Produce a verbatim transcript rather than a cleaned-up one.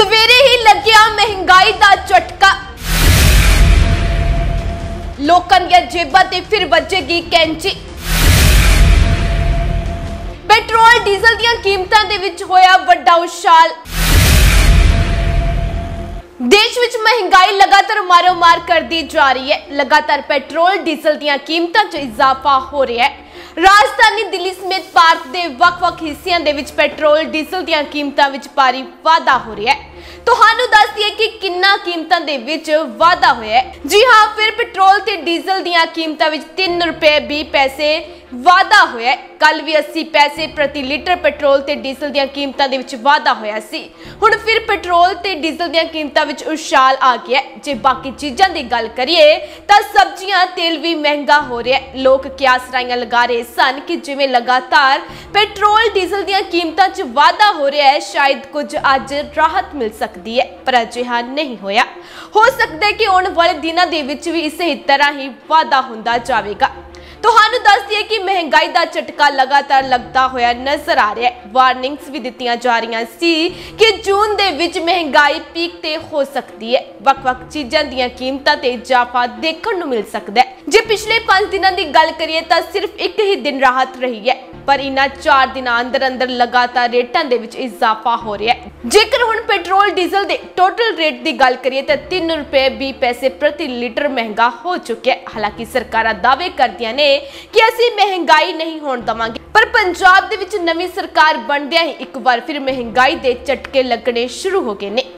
सवेरे ही लग्या महंगाई का झटका, लोकां दी जेबां ते फिर वजेगी कैंची। पेट्रोल डीजल दी कीमतां दे विच होया वड्डा उछाल। देश विच महंगाई लगातार मारो मार करदी जा रही है। लगातार पेट्रोल डीजल दी कीमतां च इजाफा हो रहा है। राजधानी दिल्ली समेत भारत के ਵੱਖ-ਵੱਖ हिस्सिਆਂ ਦੇ ਵਿੱਚ पेट्रोल डीजल ਦੀਆਂ ਕੀਮਤਾਂ ਵਿੱਚ ਭਾਰੀ ਵਾਧਾ ਹੋ ਰਿਹਾ ਹੈ। ਤੁਹਾਨੂੰ ਦੱਸ ਦਈਏ ਕਿ ਕਿੰਨਾ ਕੀਮਤਾਂ ਦੇ ਵਿੱਚ ਵਾਧਾ ਹੋਇਆ ਹੈ। ਜੀ ਹਾਂ, ਫਿਰ पेट्रोल ਤੇ ਡੀਜ਼ਲ ਦੀਆਂ ਕੀਮਤਾਂ ਵਿੱਚ तीन रुपए बीस पैसे ਵਾਧਾ ਹੋਇਆ ਹੈ। ਕੱਲ ਵੀ अस्सी पैसे प्रति लीटर पेट्रोल ਤੇ ਡੀਜ਼ਲ ਦੀਆਂ ਕੀਮਤਾਂ ਦੇ ਵਿੱਚ ਵਾਧਾ ਹੋਇਆ ਸੀ। ਹੁਣ ਫਿਰ पेट्रोल ਤੇ ਡੀਜ਼ਲ ਦੀਆਂ ਕੀਮਤਾਂ ਵਿੱਚ ਉਛਾਲ ਆ ਗਿਆ ਹੈ। ਜੇ ਬਾਕੀ ਚੀਜ਼ਾਂ ਦੀ ਗੱਲ ਕਰੀਏ ਤਾਂ ਸਬਜ਼ੀਆਂ तेल भी महंगा हो रहा है। लोग कियास राइयां लगा रहे सन कि जिवें लगातार पेट्रोल डीजल ਦੀਆਂ ਕੀਮਤਾਂ 'ਚ ਵਾਧਾ ਹੋ ਰਿਹਾ ਹੈ, शायद कुछ ਅੱਜ राहत मिल सकती है, पर अजिहा नहीं होया। हो सकता है कि आने वाले दिनों के विच भी इसे तरह ही वाधा हुंदा जावेगा। ਤੁਹਾਨੂੰ ਦੱਸ ਦਈਏ कि महंगाई का झटका लगातार लगता होया नजर आ रहा है। वार्निंग्स भी दित्तियां जा रही सी कि जून दे विच महंगाई पीक ते हो सकती है। वख-वख चीज़ां दीयां कीमतां ते इजाफा देखण नूं मिल सकदा है। जे पिछले पांच दिनों की गल करिए तो सिर्फ एक ही दिन राहत रही है, पर इन्हां चार दिनों अंदर अंदर लगातार रेटां दे विच इजाफा हो रहा है। जेकर हुण पेट्रोल डीजल दे टोटल रेट की गल करिए तो तीन रुपए बीस पैसे प्रति लीटर महंगा हो चुका है। हालांकि सरकारां दावे करदियां ने कि असीं महंगाई नहीं होण दवांगे, पर पंजाब दे विच नवीं सरकार बनदियां ही एक बार फिर महंगाई दे झटके लगने शुरू हो गए ने।